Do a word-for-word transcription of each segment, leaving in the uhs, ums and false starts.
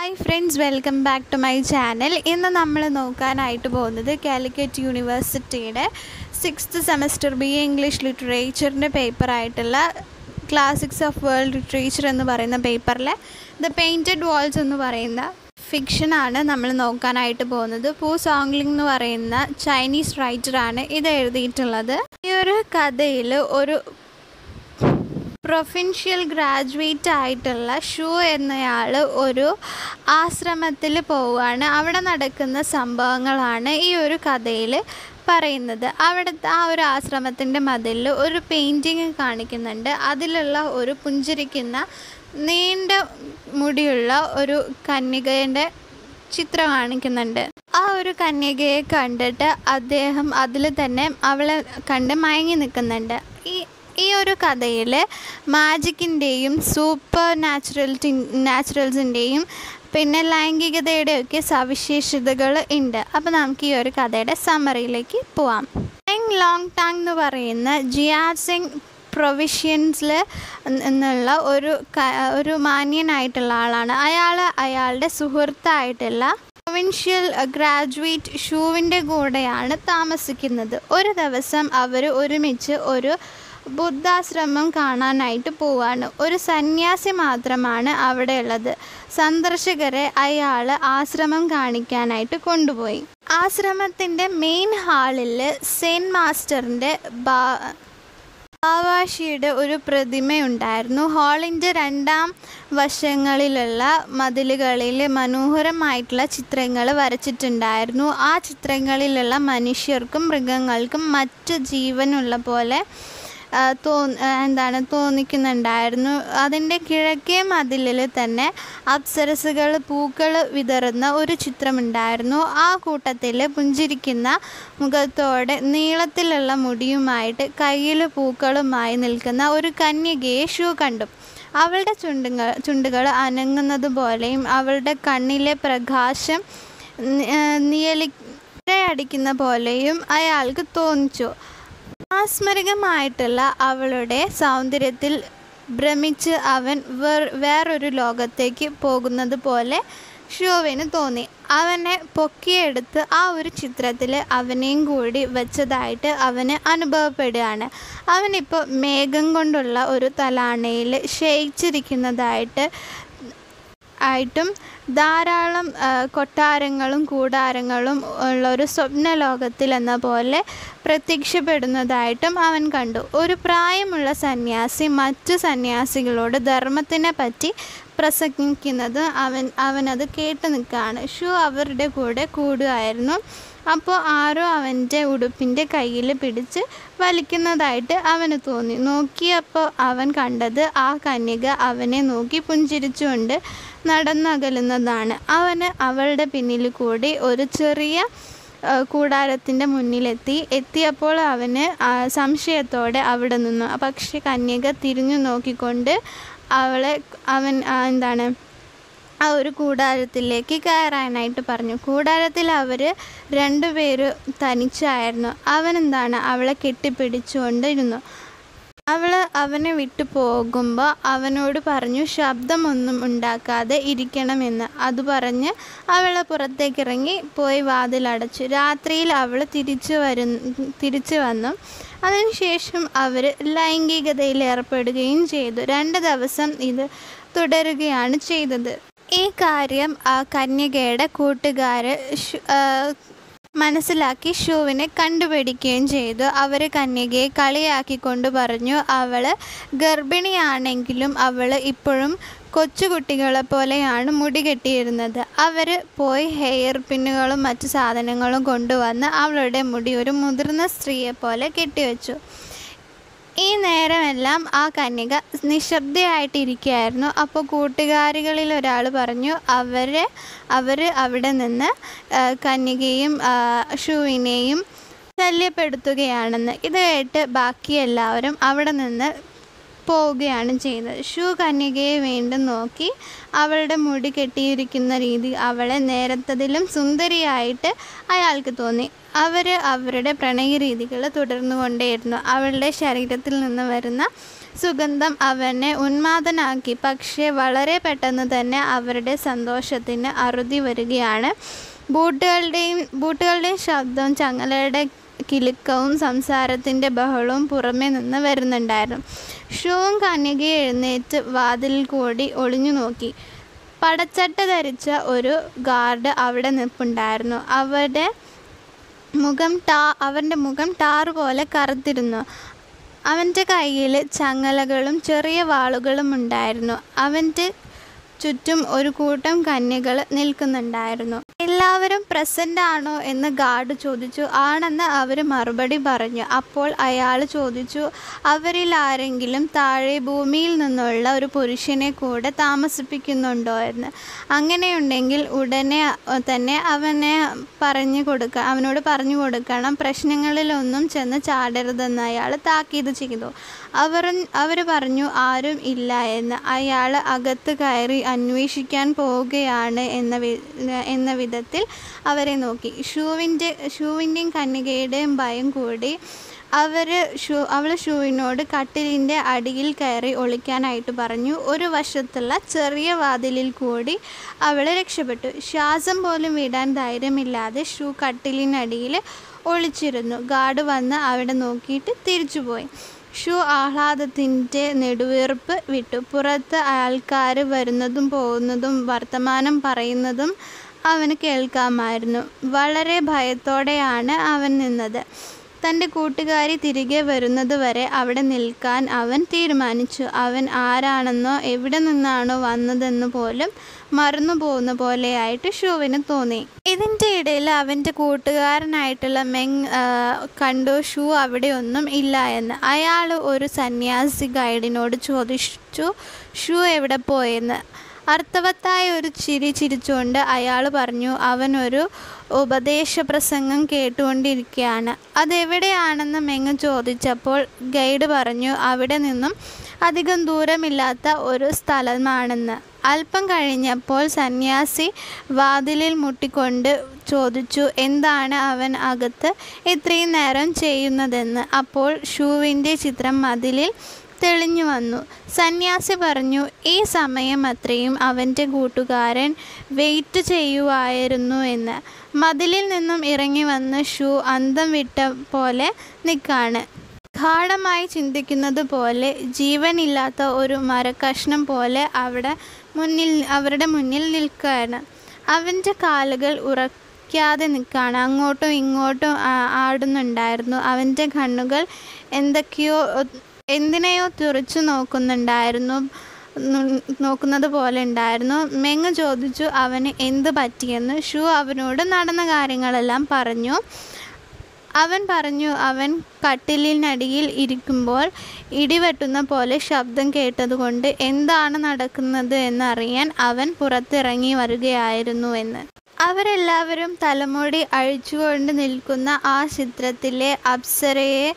Hi friends, welcome back to my channel. ഇന്ന് നമ്മൾ നോക്കാനായിട്ട് പോകുന്നത് കാലിക്കറ്റ് യൂണിവേഴ്സിറ്റിയുടെ sixth semester B A English ലിറ്ററേച്ചറിൻ്റെ പേപ്പറായിട്ടുള്ള ക്ലാസിക്സ് ഓഫ് വേൾഡ് ലിറ്ററേച്ചർ എന്ന് പറയുന്ന പേപ്പറിലെ ദ പെയിൻറ്റഡ് വാൾസ് എന്ന് പറയുന്ന ഫിക്ഷനാണ് നമ്മൾ നോക്കാനായിട്ട് പോകുന്നത്. പൂ സോങ്ലിംഗ് എന്ന് പറയുന്ന ചൈനീസ് റൈറ്ററാണ് ഇത് എഴുതിയിട്ടുള്ളത്. ഈ ഒരു കഥയിൽ ഒരു പ്രൊഫിൻഷ്യൽ ഗ്രാജുവേറ്റ് ആയിട്ടുള്ള ഷൂ എന്നയാൾ ഒരു ആശ്രമത്തിൽ പോവുകയാണ്. അവിടെ നടക്കുന്ന സംഭവങ്ങളാണ് ഈ ഒരു കഥയിൽ പറയുന്നത്. അവിടുത്തെ ആ ഒരു ആശ്രമത്തിൻ്റെ മതിലിൽ ഒരു പെയിൻറ്റിങ് കാണിക്കുന്നുണ്ട്. അതിലുള്ള ഒരു പുഞ്ചിരിക്കുന്ന നീണ്ട മുടിയുള്ള ഒരു കന്യകയുടെ ചിത്രം കാണിക്കുന്നുണ്ട്. ആ ഒരു കന്യകയെ കണ്ടിട്ട് അദ്ദേഹം അതിൽ തന്നെ അവളെ കണ്ട് മയങ്ങി നിൽക്കുന്നുണ്ട്. ഈ ഈ ഒരു കഥയിൽ മാജിക്കിൻ്റെയും സൂപ്പർ നാച്ചുറലിറ്റി നാച്ചുറൽസിൻ്റെയും പിന്നെ ലൈംഗികതയുടെയൊക്കെ സവിശേഷതകൾ ഉണ്ട്. അപ്പോൾ നമുക്ക് ഈ ഒരു കഥയുടെ സമ്മറിയിലേക്ക് പോവാം. ടെങ് ലോങ് ടാങ് എന്ന് പറയുന്ന ജിയാസിങ് പ്രൊവിഷ്യൻസിൽ എന്നുള്ള ഒരു ഒരു മാന്യനായിട്ടുള്ള ആളാണ്. അയാൾ അയാളുടെ സുഹൃത്തായിട്ടുള്ള പ്രൊവിൻഷ്യൽ ഗ്രാജുവേറ്റ് ഷൂവിൻ്റെ കൂടെയാണ് താമസിക്കുന്നത്. ഒരു ദിവസം അവർ ഒരുമിച്ച് ഒരു ബുദ്ധാശ്രമം കാണാനായിട്ട് പോവാണ്. ഒരു സന്യാസി മാത്രമാണ് അവിടെ ഉള്ളത്. സന്ദർശകരെ അയാൾ ആശ്രമം കാണിക്കാനായിട്ട് കൊണ്ടുപോയി. ആശ്രമത്തിൻ്റെ മെയിൻ ഹാളിൽ സെൻ മാസ്റ്ററിൻ്റെ ബാ ബാവാഷിയുടെ ഒരു പ്രതിമയുണ്ടായിരുന്നു. ഹാളിൻ്റെ രണ്ടാം വശങ്ങളിലുള്ള മതിലുകളിൽ മനോഹരമായിട്ടുള്ള ചിത്രങ്ങൾ വരച്ചിട്ടുണ്ടായിരുന്നു. ആ ചിത്രങ്ങളിലുള്ള മനുഷ്യർക്കും മൃഗങ്ങൾക്കും മറ്റ് ജീവനുള്ള പോലെ തോ എന്താണ് തോന്നിക്കുന്നുണ്ടായിരുന്നു. അതിൻ്റെ കിഴക്കേ മതിലിൽ തന്നെ അപ്സരസുകൾ പൂക്കൾ വിതറുന്ന ഒരു ചിത്രമുണ്ടായിരുന്നു. ആ കൂട്ടത്തിൽ പുഞ്ചിരിക്കുന്ന മുഖത്തോടെ നീളത്തിലുള്ള മുടിയുമായിട്ട് കയ്യിൽ പൂക്കളുമായി നിൽക്കുന്ന ഒരു കന്യകയെ ഷൂ കണ്ടു. അവളുടെ ചുണ്ടുകൾ ചുണ്ടുകൾ അനങ്ങുന്നത് പോലെയും അവളുടെ കണ്ണിലെ പ്രകാശം നിഴലിക്കടിക്കുന്ന പോലെയും അയാൾക്ക് തോന്നിച്ചു. ആസ്മരികമായിട്ടുള്ള അവളുടെ സൗന്ദര്യത്തിൽ ഭ്രമിച്ച് അവൻ വേർ വേറൊരു ലോകത്തേക്ക് പോകുന്നത് പോലെ ഷൂവിന് തോന്നി. അവനെ പൊക്കിയെടുത്ത് ആ ഒരു ചിത്രത്തിൽ അവനെയും കൂടി വെച്ചതായിട്ട് അവന് അനുഭവപ്പെടുകയാണ്. അവനിപ്പോൾ മേഘം കൊണ്ടുള്ള ഒരു തലാണയിൽ ശയിച്ചിരിക്കുന്നതായിട്ട് ആയിട്ടും ധാരാളം കൊട്ടാരങ്ങളും കൂടാരങ്ങളും ഉള്ള ഒരു സ്വപ്ന ലോകത്തിൽ എന്ന പോലെ പ്രത്യക്ഷപ്പെടുന്നതായിട്ടും അവൻ കണ്ടു. ഒരു പ്രായമുള്ള സന്യാസി മറ്റു സന്യാസികളോട് ധർമ്മത്തിനെ പറ്റി പ്രസംഗിക്കുന്നത് അവൻ അവനത് കേട്ട് നിൽക്കുകയാണ്. ഷൂ അവരുടെ കൂടെ കൂടുകയായിരുന്നു. അപ്പോൾ ആരോ അവൻ്റെ ഉടുപ്പിൻ്റെ കയ്യിൽ പിടിച്ച് വലിക്കുന്നതായിട്ട് അവന് തോന്നി. നോക്കിയപ്പോൾ അവൻ കണ്ടത് ആ കന്യക അവനെ നോക്കി പുഞ്ചിരിച്ചുകൊണ്ട് നടന്നകലുന്നതാണ്. അവന് അവളുടെ പിന്നിൽ കൂടി ഒരു ചെറിയ കൂടാരത്തിൻ്റെ മുന്നിലെത്തി. എത്തിയപ്പോൾ അവന് സംശയത്തോടെ അവിടെ നിന്നു. പക്ഷെ കന്യക തിരിഞ്ഞു നോക്കിക്കൊണ്ട് അവളെ അവൻ എന്താണ് ആ ഒരു കൂടാരത്തിലേക്ക് കയറാനായിട്ട് പറഞ്ഞു. കൂടാരത്തിൽ അവർ രണ്ടുപേര് തനിച്ചായിരുന്നു. അവനെന്താണ് അവളെ കെട്ടിപ്പിടിച്ചുകൊണ്ടിരുന്നു. അവൾ അവനെ വിട്ടു പോകുമ്പോൾ അവനോട് പറഞ്ഞു ശബ്ദമൊന്നും ഉണ്ടാക്കാതെ ഇരിക്കണമെന്ന്. അത് പറഞ്ഞ് അവളെ പുറത്തേക്കിറങ്ങി പോയി വാതിലടച്ചു. രാത്രിയിൽ അവൾ തിരിച്ചു വരു തിരിച്ചു വന്നു. അതിനുശേഷം അവർ ലൈംഗികതയിൽ ഏർപ്പെടുകയും ചെയ്തു. രണ്ട് ദിവസം ഇത് തുടരുകയാണ് ചെയ്തത്. ഈ കാര്യം ആ കന്യകയുടെ കൂട്ടുകാർ മനസ്സിലാക്കി ഷൂവിനെ കണ്ടുപിടിക്കുകയും ചെയ്തു. അവർ കന്യകയെ കളിയാക്കിക്കൊണ്ട് പറഞ്ഞു അവൾ ഗർഭിണിയാണെങ്കിലും അവൾ ഇപ്പോഴും കൊച്ചുകുട്ടികളെ പോലെയാണ് മുടി കെട്ടിയിരുന്നത്. അവർ പോയി ഹെയർ പിന്നുകളും മറ്റു സാധനങ്ങളും കൊണ്ടുവന്ന് അവളുടെ മുടി ഒരു മുതിർന്ന സ്ത്രീയെ പോലെ കെട്ടിവെച്ചു. ഈ നേരമെല്ലാം ആ കന്യക നിശബ്ദയായിട്ടിരിക്കുകയായിരുന്നു. അപ്പോൾ കൂട്ടുകാരികളിൽ ഒരാൾ പറഞ്ഞു അവരെ അവർ അവിടെ നിന്ന് കന്യകയും ഷൂവിനെയും ശല്യപ്പെടുത്തുകയാണെന്ന്. ഇത് കേട്ട് ബാക്കി എല്ലാവരും അവിടെ നിന്ന് പോവുകയാണ് ചെയ്യുന്നത്. ഷൂ കന്യകയെ വീണ്ടും നോക്കി അവളുടെ മുടി കെട്ടിയിരിക്കുന്ന രീതി അവളെ നേരത്തതിലും സുന്ദരിയായിട്ട് അയാൾക്ക് തോന്നി. അവർ അവരുടെ പ്രണയ രീതികൾ തുടർന്നു കൊണ്ടേയിരുന്നു. അവളുടെ ശരീരത്തിൽ നിന്ന് വരുന്ന സുഗന്ധം അവനെ ഉന്മാദനാക്കി. പക്ഷേ വളരെ പെട്ടെന്ന് തന്നെ അവരുടെ സന്തോഷത്തിന് അറുതി വരികയാണ്. ബൂട്ടുകളുടെയും ബൂട്ടുകളുടെയും ശബ്ദവും ചങ്ങലയുടെ കിലുക്കവും സംസാരത്തിൻ്റെ ബഹളവും പുറമേ നിന്ന് വരുന്നുണ്ടായിരുന്നു. ഷൂവും കന്യകയും എഴുന്നേറ്റ് വാതിലിൽ കൂടി ഒളിഞ്ഞു നോക്കി. പടച്ചട്ട ധരിച്ച ഒരു ഗാർഡ് അവിടെ നിൽപ്പുണ്ടായിരുന്നു. അവരുടെ മുഖം ടാ അവൻ്റെ മുഖം ടാറ് പോലെ കറുത്തിരുന്നു. അവൻ്റെ കയ്യിൽ ചങ്ങലകളും ചെറിയ വാളുകളും ഉണ്ടായിരുന്നു. അവൻ്റെ ചുറ്റും ഒരു കൂട്ടം കന്യകൾ നിൽക്കുന്നുണ്ടായിരുന്നു. എല്ലാവരും പ്രസൻ്റ് ആണോ എന്ന് ഗാർഡ് ചോദിച്ചു. ആണെന്ന് അവർ മറുപടി പറഞ്ഞു. അപ്പോൾ അയാൾ ചോദിച്ചു, അവരിൽ ആരെങ്കിലും താഴെ ഭൂമിയിൽ നിന്നുള്ള ഒരു പുരുഷനെ കൂടെ താമസിപ്പിക്കുന്നുണ്ടോ എന്ന്. അങ്ങനെയുണ്ടെങ്കിൽ ഉടനെ തന്നെ അവനെ പറഞ്ഞു കൊടുക്ക അവനോട് പറഞ്ഞു കൊടുക്കണം. പ്രശ്നങ്ങളിലൊന്നും ചെന്ന് ചാടരുതെന്ന് അയാൾ താക്കീത് ചെയ്തു. അവർ അവർ പറഞ്ഞു ആരും ഇല്ല എന്ന്. അയാൾ അകത്ത് കയറി അന്വേഷിക്കാൻ പോവുകയാണ് എന്ന വി എന്ന വിധത്തിൽ അവരെ നോക്കി. ഷൂവിൻ്റെ ഷൂവിൻ്റെയും കന്യകയുടെയും ഭയം കൂടി. അവർ ഷൂ അവൾ ഷൂവിനോട് കട്ടിലിൻ്റെ അടിയിൽ കയറി ഒളിക്കാനായിട്ട് പറഞ്ഞു. ഒരു വശത്തുള്ള ചെറിയ വാതിലിൽ കൂടി അവൾ രക്ഷപ്പെട്ടു. ശ്വാസം പോലും വിടാൻ ധൈര്യമില്ലാതെ ഷൂ കട്ടിലിനടിയിൽ ഒളിച്ചിരുന്നു. ഗാർഡ് വന്ന് അവിടെ നോക്കിയിട്ട് തിരിച്ചുപോയി. ഷൂ ആഹ്ലാദത്തിൻ്റെ നെടുവീർപ്പ് വിട്ടു. പുറത്ത് ആൾക്കാർ വരുന്നതും പോകുന്നതും വർത്തമാനം പറയുന്നതും അവന് കേൾക്കാമായിരുന്നു. വളരെ ഭയത്തോടെയാണ് അവൻ നിന്നത്. തൻ്റെ കൂട്ടുകാരി തിരികെ വരുന്നത് വരെ അവിടെ നിൽക്കാൻ അവൻ തീരുമാനിച്ചു. അവൻ ആരാണെന്നോ എവിടെ നിന്നാണോ വന്നതെന്ന് പോലും മറന്നു പോകുന്ന പോലെയായിട്ട് ഷൂവിന് തോന്നി. ഇതിൻ്റെ ഇടയിൽ അവൻ്റെ കൂട്ടുകാരനായിട്ടുള്ള മെങ് കണ്ടു ഷൂ അവിടെ ഒന്നും ഇല്ല എന്ന്. അയാൾ ഒരു സന്യാസി ഗൈഡിനോട് ചോദിച്ചു ഷൂ എവിടെ പോയെന്ന്. അർത്ഥവത്തായ ഒരു ചിരി ചിരിച്ചുകൊണ്ട് അയാൾ പറഞ്ഞു, അവനൊരു ഉപദേശപ്രസംഗം കേട്ടുകൊണ്ടിരിക്കുകയാണ്. അതെവിടെയാണെന്ന് മെങ് ചോദിച്ചപ്പോൾ ഗൈഡ് പറഞ്ഞു, അവിടെ നിന്നും അധികം ദൂരമില്ലാത്ത ഒരു സ്ഥലമാണെന്ന്. അല്പം കഴിഞ്ഞപ്പോൾ സന്യാസി വാതിലിൽ മുട്ടിക്കൊണ്ട് ചോദിച്ചു, എന്താണ് അവൻ അകത്ത് ഇത്രയും നേരം ചെയ്യുന്നതെന്ന്. അപ്പോൾ ഷൂവിൻ്റെ ചിത്രം മതിലിൽ തെളിഞ്ഞു വന്നു. സന്യാസി പറഞ്ഞു, ഈ സമയം അത്രയും അവൻ്റെ കൂട്ടുകാരൻ വെയിറ്റ് ചെയ്യുമായിരുന്നു എന്ന്. മതിലിൽ നിന്നും ഇറങ്ങി വന്ന് ഷൂ അന്തം വിട്ട പോലെ നിൽക്കാണ്. ഗാഢമായി ചിന്തിക്കുന്നത് പോലെ ജീവനില്ലാത്ത ഒരു മരക്കഷ്ണം പോലെ അവിടെ മുന്നിൽ അവരുടെ മുന്നിൽ നിൽക്കുകയാണ്. അവൻ്റെ കാലുകൾ ഉറക്കാതെ നിൽക്കുകയാണ്. അങ്ങോട്ടും ഇങ്ങോട്ടും ആടുന്നുണ്ടായിരുന്നു. അവൻ്റെ കണ്ണുകൾ എന്തൊക്കെയോ എന്തിനെയോ തുറച്ചു നോക്കുന്നുണ്ടായിരുന്നു നോക്കുന്നത് പോലെ ഉണ്ടായിരുന്നു. മെങ് ചോദിച്ചു അവന് എന്ത് പറ്റിയെന്ന്. ഷൂ അവനോട് നടന്ന കാര്യങ്ങളെല്ലാം പറഞ്ഞു. അവൻ പറഞ്ഞു അവൻ കട്ടിലിനടിയിൽ ഇരിക്കുമ്പോൾ ഇടിവെട്ടുന്ന പോലെ ശബ്ദം കേട്ടതുകൊണ്ട് എന്താണ് നടക്കുന്നത് എന്നറിയാൻ അവൻ പുറത്തിറങ്ങി വരികയായിരുന്നു എന്ന്. അവരെല്ലാവരും തലമുടി അഴിച്ചുകൊണ്ട് നിൽക്കുന്ന ആ ചിത്രത്തിലെ അപ്സരയെ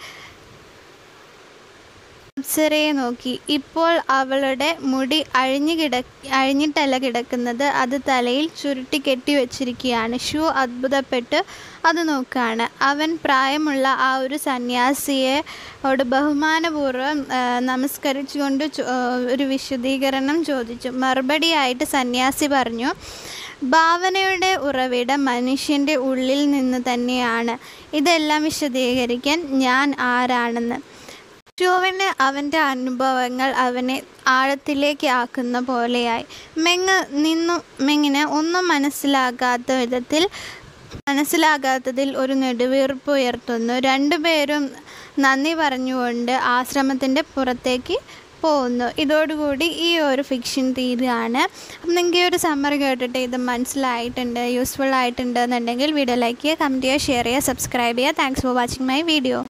അപ്സരയെ നോക്കി. ഇപ്പോൾ അവളുടെ മുടി അഴിഞ്ഞു കിട അഴിഞ്ഞിട്ടല്ല കിടക്കുന്നത്, അത് തലയിൽ ചുരുട്ടി കെട്ടി വെച്ചിരിക്കുകയാണ്. ഷൂ അത്ഭുതപ്പെട്ട് അത് നോക്കുകയാണ്. അവൻ പ്രായമുള്ള ആ ഒരു സന്യാസിയോട് ബഹുമാനപൂർവ്വം നമസ്കരിച്ചുകൊണ്ട് ഒരു വിശദീകരണം ചോദിച്ചു. മറുപടിയായിട്ട് സന്യാസി പറഞ്ഞു, ഭാവനയുടെ ഉറവിടം മനുഷ്യൻ്റെ ഉള്ളിൽ നിന്ന് തന്നെയാണ്. ഇതെല്ലാം വിശദീകരിക്കാൻ ഞാൻ ആരാണെന്ന്. ഷൂവിന് അവൻ്റെ അനുഭവങ്ങൾ അവനെ ആഴത്തിലേക്ക് ആക്കുന്ന പോലെയായി. മെങ് നിന്നു മെങ്ങിന് ഒന്നും മനസ്സിലാകാത്ത വിധത്തിൽ മനസ്സിലാകാത്തതിൽ ഒരു നെടുവീർപ്പ് ഉയർത്തുന്നു. രണ്ടുപേരും നന്ദി പറഞ്ഞുകൊണ്ട് ആശ്രമത്തിൻ്റെ പുറത്തേക്ക് പോകുന്നു. ഇതോടുകൂടി ഈ ഒരു ഫിക്ഷൻ തീരുകയാണ്. അപ്പം നിങ്ങൾക്ക് ഈ ഒരു സമ്മറി കേട്ടിട്ട് ഇത് മനസ്സിലായിട്ടുണ്ട്, യൂസ്ഫുൾ ആയിട്ടുണ്ട് എന്നുണ്ടെങ്കിൽ വീഡിയോ ലൈക്ക് ചെയ്യുക, കമൻറ്റ് ചെയ്യുക, ഷെയർ ചെയ്യുക, സബ്സ്ക്രൈബ് ചെയ്യുക. Thanks for watching my video.